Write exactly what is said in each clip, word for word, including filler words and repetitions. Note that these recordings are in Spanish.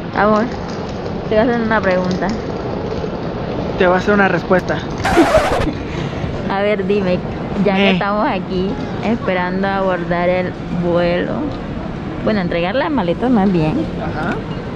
Amor, te voy a hacer una pregunta. Te voy a hacer una respuesta. A ver, dime, ya que Eh. estamos aquí esperando abordar el vuelo, bueno, entregar las maletas más bien, Ajá.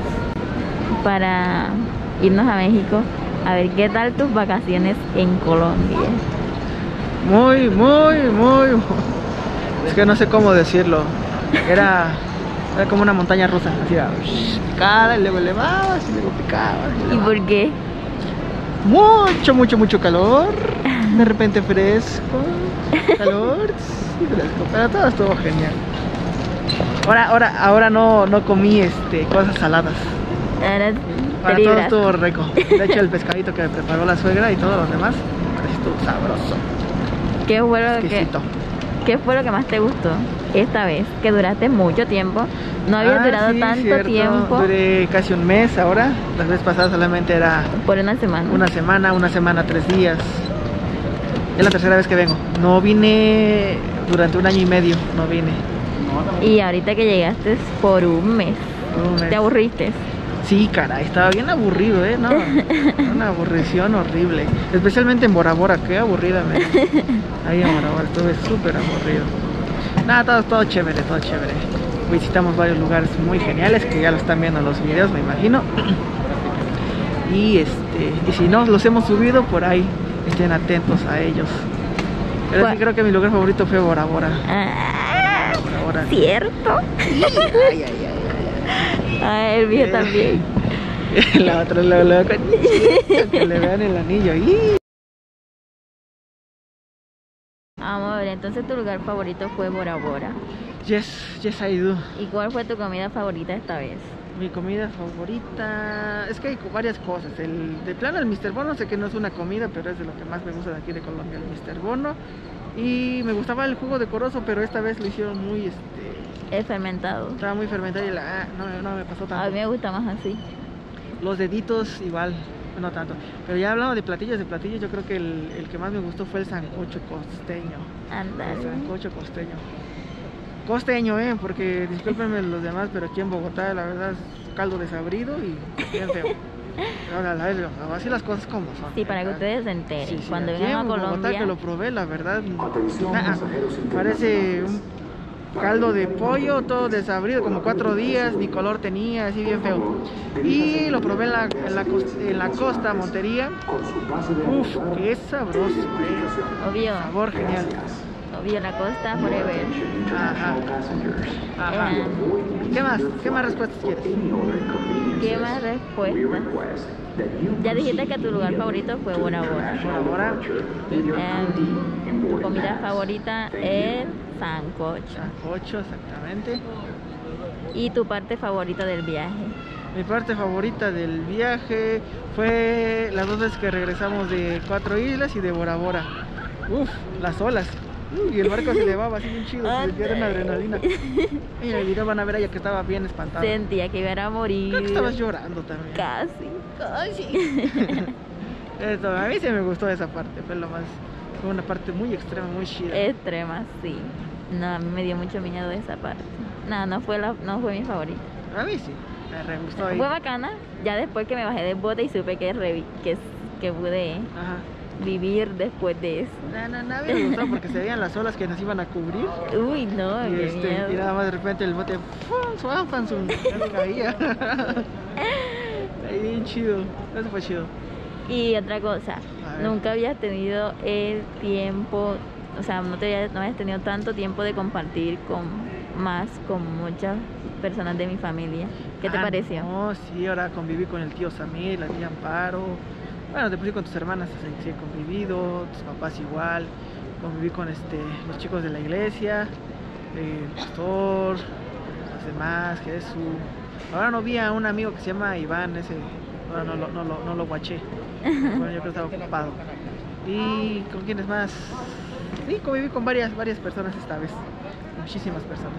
para irnos a México, a ver qué tal tus vacaciones en Colombia. Muy, muy, muy. Es que no sé cómo decirlo. Era, era como una montaña rusa. Así era, picada y luego elevabas y luego picabas. ¿Y por qué? Mucho, mucho, mucho calor. De repente fresco. Calor y fresco. Pero todo estuvo genial. Ahora, ahora, ahora no, no comí este, cosas saladas. Ahora te Ahora todo libras. estuvo rico. De hecho, el pescadito que me preparó la suegra y todo lo demás, parece estuvo sabroso. ¿Qué fue lo que, Exquisito. qué fue lo que más te gustó esta vez? Que duraste mucho tiempo. No habías Ah, durado sí, tanto cierto. tiempo. Duré casi un mes ahora. Las veces pasadas solamente era Por una semana. una semana, una semana, tres días. Es la tercera vez que vengo. No vine durante un año y medio, no vine. Y ahorita que llegaste por un mes, Un mes. ¿te aburriste? Sí, caray, estaba bien aburrido, ¿eh? No, una aburrición horrible. Especialmente en Bora Bora, qué aburrida me. Ahí en Bora Bora estuve súper aburrido. Nada, todo, todo chévere, todo chévere. Visitamos varios lugares muy geniales que ya lo están viendo en los videos, me imagino. Y este, y si no los hemos subido por ahí, estén atentos a ellos. Pero sí creo que mi lugar favorito fue Bora Bora. Ah, Bora Bora. ¿cierto? Ay, ay, ay, ay. Ah, el mío Eh. también. La otra lo loco. Que le vean el anillo. ¡Ih! Amor, entonces tu lugar favorito fue Bora Bora. Yes, yes I do. ¿Y cuál fue tu comida favorita esta vez? Mi comida favorita, es que hay varias cosas. El de plano el mister Bono, sé que no es una comida, pero es de lo que más me gusta de aquí de Colombia, el mister Bono. Y me gustaba el jugo de corozo, pero esta vez lo hicieron muy, este, El fermentado. estaba muy fermentado y la, ah, no, me- no me pasó tanto. A mí me gusta más así. Los deditos igual, no tanto. Pero ya hablando de platillos, de platillos, yo creo que el, el que más me gustó fue el sancocho costeño. El Andale. sancocho costeño. Costeño, eh, porque discúlpenme los demás, pero aquí en Bogotá la verdad es caldo desabrido y bien feo. Ahora, la verdad, así las cosas como son. Sí, para que ¿verdad? ustedes se enteren. Sí, sí, Cuando aquí vengan a en Bogotá Colombia, que lo probé, la verdad, nah, parece un caldo de pollo, todo desabrido, como cuatro días, ni color tenía, así bien feo. Y lo probé en la, en la, costa, en la costa, Montería. Uf, qué sabroso, eh. obvio, Sabor genial. obvio, la costa forever. Ajá. Ajá. Eh, ¿Qué más? ¿Qué más respuestas quieres? ¿Qué más respuestas? Ya dijiste que tu lugar favorito fue Bora Bora. Por ahora, Em, tu comida favorita es sancocho. sancocho, exactamente. ¿Y tu parte favorita del viaje? Mi parte favorita del viaje fue las dos veces que regresamos de Cuatro Islas y de Bora Bora. Uf, las olas. Uh, y el barco se elevaba así bien chido, se sentía una adrenalina. Y en el video van a ver a ella que estaba bien espantada. Sentía que iba a morir. Creo que estabas llorando también. Casi, casi. Esto, a mí sí me gustó esa parte, fue lo más, fue una parte muy extrema, muy chida. Extrema, sí. No, a mí me dio mucho miedo esa parte. No, no fue, la, no fue mi favorita. A mí sí, me re gustó ahí. Fue bacana, ya después que me bajé del bote y supe que, revi que, que pude Ajá. vivir después de eso. No, no, no, a mí me gustó porque se veían las olas que nos iban a cubrir. Uy, no, Y, qué este, miedo. y nada más de repente el bote ¡fum! Suan, fan, sun, ya no caía. Ahí bien chido, eso fue chido. Y otra cosa, A ver. nunca habías tenido el tiempo, o sea, no, te habías, no habías tenido tanto tiempo de compartir con más, con muchas personas de mi familia. ¿Qué te Ah, pareció? No, sí, ahora conviví con el tío Samir, la tía Amparo. Bueno, después sí con tus hermanas sí, sí he convivido, tus papás igual. Conviví con este, los chicos de la iglesia, eh, el pastor, los demás, Jesús. Ahora no vi a un amigo que se llama Iván, ese, ahora no, lo- no, lo- no lo guaché. Bueno, yo creo que estaba ocupado. ¿Y con quiénes más? Sí, conviví con varias, varias personas esta vez. Muchísimas personas.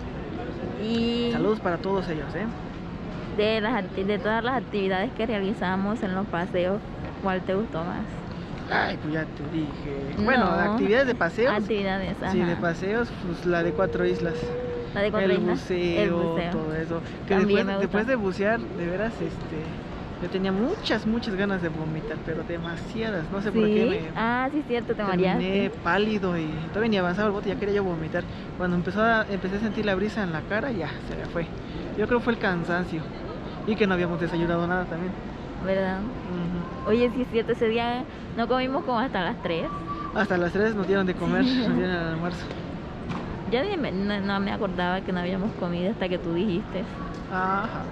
Y Saludos para todos ellos, ¿eh? de, las, acti- de todas las actividades que realizamos en los paseos, ¿cuál te gustó más? Ay, pues ya te dije. Bueno, No. de actividades de paseos. Actividades, ajá. Sí, de paseos, pues la de Cuatro Islas. La de Contra el Isla. buceo, El buceo. todo eso. Que También después, me gusta. después de bucear, de veras, este, yo tenía muchas, muchas ganas de vomitar, pero demasiadas. No sé por ¿Sí? qué me Ah, sí, es cierto, te terminé mareaste. pálido y todavía ni avanzaba el bote, ya quería yo vomitar. Cuando empezó a, empecé a sentir la brisa en la cara, ya se me fue. Yo creo que fue el cansancio y que no habíamos desayunado nada también. ¿Verdad? Ujú. Oye, sí, es cierto, ese día no comimos como hasta las tres. Hasta las tres nos dieron de comer, Sí. nos dieron el almuerzo. Ya ni me- no, no me acordaba que no habíamos comido hasta que tú dijiste. Ajá.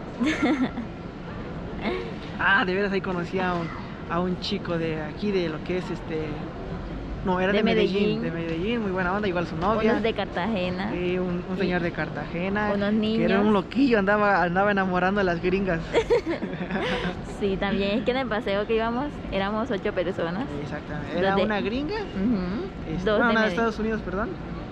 Ah, de veras ahí conocí a un, a un chico de aquí, de lo que es este... No, era de, De Medellín, Medellín. de Medellín, muy buena onda, igual su novia. Unos de Cartagena. Sí, un, un Y señor de Cartagena. unos Que era niños. un loquillo, andaba, andaba enamorando a las gringas. Sí, también es que en el paseo que íbamos éramos ocho personas. Exactamente. Era Dos de- una gringa, Ujú. este, Dos bueno, de una de Medellín. Estados Unidos, perdón.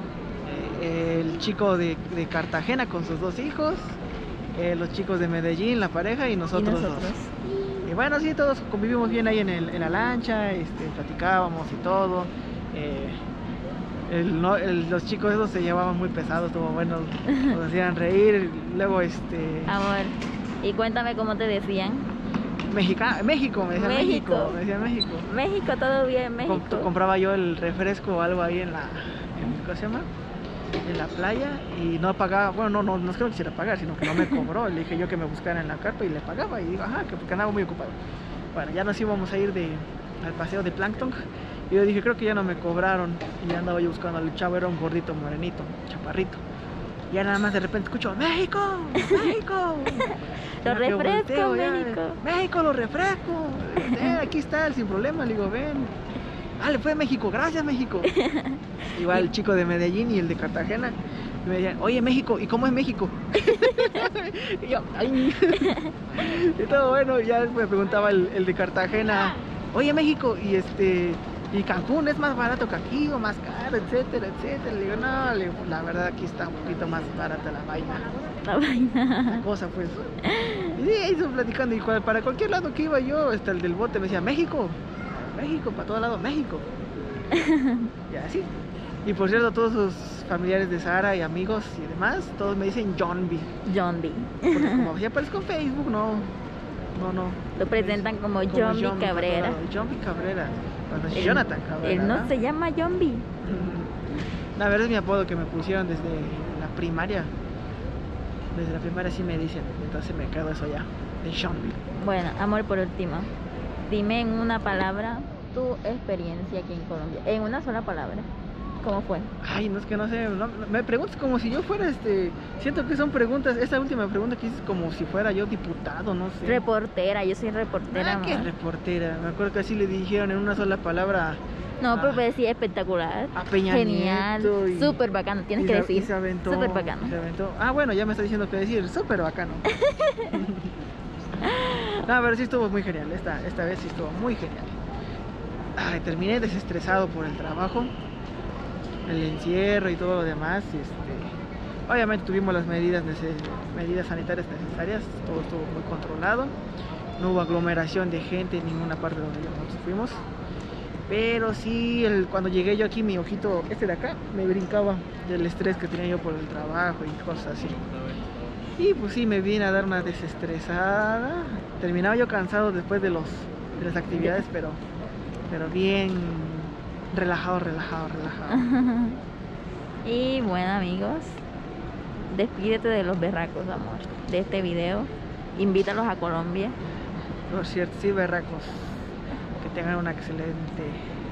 Eh, el chico de, de Cartagena con sus dos hijos. Eh, los chicos de Medellín, la pareja, y Y nosotros, nosotros. dos. Y bueno, sí, todos convivimos bien ahí en, el, en la lancha, este, platicábamos y todo. Eh, el, no, el- los chicos esos se llevaban muy pesados, estuvo bueno, nos hacían reír. Luego, este, Amor, y cuéntame cómo te decían. Mexica, México, me decían México, México. me decían México. México, todo bien, México. Com- compraba yo el refresco o algo ahí en la, en, ¿cómo se llama? En la playa y no pagaba, bueno, no, no, no es que no quisiera pagar, sino que no me cobró. Le dije yo que me buscara en la carpa y le pagaba y digo, ajá, que porque andaba muy ocupado. Bueno, ya nos íbamos a ir de, al paseo de Plankton y yo dije, creo que ya no me cobraron y ya andaba yo buscando al chavo, era un gordito morenito, chaparrito. Y ya nada más de repente escucho, ¡México! ¡México! Los Ya que refrescos, volteo, ya, México. México, los refrescos. Eh, aquí está, el sin problema. Le digo, ven. Ah, le fue a México, gracias México. Igual el chico de Medellín y el de Cartagena. Y me decían, oye México, ¿y cómo es México? Y yo, ay. Y todo bueno, ya me preguntaba el, el de Cartagena, oye México, y este, y Cancún es más barato que aquí o más caro, etcétera, etcétera. Le digo, no, le digo, la verdad aquí está un poquito más barata la vaina. La vaina. La cosa pues. Y sí, ahí estuve platicando y cual- para cualquier lado que iba yo, hasta el del bote me decía, México, México, para todos lados, México. Y así. Y por cierto, todos sus familiares de Sara y amigos y demás, todos me dicen John B. John B. Porque como ya aparezco en Facebook, no, no, no. Lo presentan como Como John B. John B Cabrera. para todo lado. John B. Cabrera. Cuando es Él- Jonathan Cabrera. Él no ¿verdad? se llama John B. La verdad es mi apodo que me pusieron desde la primaria. Desde la primaria sí me dicen, entonces me quedo eso ya, de John B. Bueno, amor, por último, dime en una palabra tu experiencia aquí en Colombia. En una sola palabra. ¿Cómo fue? Ay, no es que no sé, no- me preguntas como si yo fuera este, siento que son preguntas, esta última pregunta que hice como si fuera yo diputado, no sé. Reportera, yo soy reportera. Ah, qué amor. reportera, me acuerdo que así le dijeron en una sola palabra No, pero Ah. pues sí, espectacular. a Peña Genial. Nieto y- Súper bacano, tienes y que se- decir. y se aventó, Súper bacano. se aventó. Ah, bueno, ya me está diciendo que decir, súper bacano. No, pero sí estuvo muy genial, esta, esta vez sí estuvo muy genial. Ay, terminé desestresado por el trabajo, el encierro y todo lo demás. y Este, obviamente tuvimos las medidas, nece- medidas sanitarias necesarias, todo estuvo muy controlado. No hubo aglomeración de gente en ninguna parte donde nosotros fuimos. Pero sí, el- cuando llegué yo aquí, mi ojito, este de acá, me brincaba del estrés que tenía yo por el trabajo y cosas así. Y pues sí, me vine a dar una desestresada. Terminaba yo cansado después de, los, de las actividades, pero, pero bien relajado, relajado, relajado. Y bueno, amigos, despídete de los berracos, amor, de este video. Invítalos a Colombia. Por cierto, sí, berracos. Que tengan una excelente...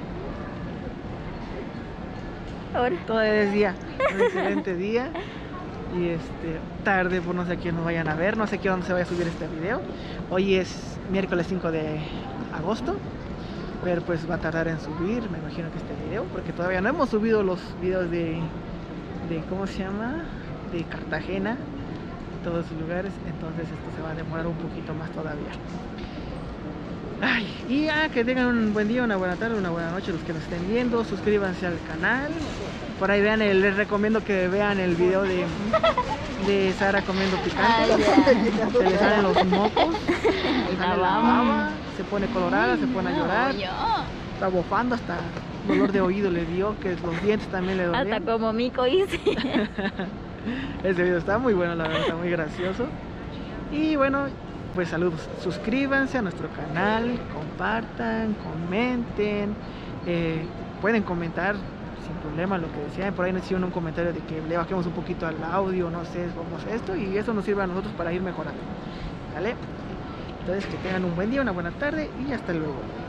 Ahora, Todavía es día, un excelente día. Y este, tarde, por no sé a quién nos vayan a ver, no sé a qué dónde se vaya a subir este video. Hoy es miércoles cinco de agosto, pero pues va a tardar en subir, me imagino que este video, porque todavía no hemos subido los videos de, de ¿cómo se llama? De Cartagena, todos sus lugares, entonces esto se va a demorar un poquito más todavía. Ay, y ah, que tengan un buen día, una buena tarde, una buena noche los que nos estén viendo, suscríbanse al canal. Por ahí vean, el, les recomiendo que vean el video de, de Sara comiendo picante. Ay, ya. Se le salen los mocos, La sale la baba. baba, se pone colorada, se pone a llorar, No, yo. está bofando, hasta dolor de oído le dio, que los dientes también le dolían. Hasta como Mico hice. Ese video está muy bueno, la verdad, está muy gracioso. Y bueno, pues saludos, suscríbanse a nuestro canal, compartan, comenten, eh, pueden comentar sin problema lo que decían. Por ahí nos hicieron un comentario de que le bajemos un poquito al audio, no sé, vamos a esto, y eso nos sirve a nosotros para ir mejorando, ¿vale? Entonces que tengan un buen día, una buena tarde y hasta luego.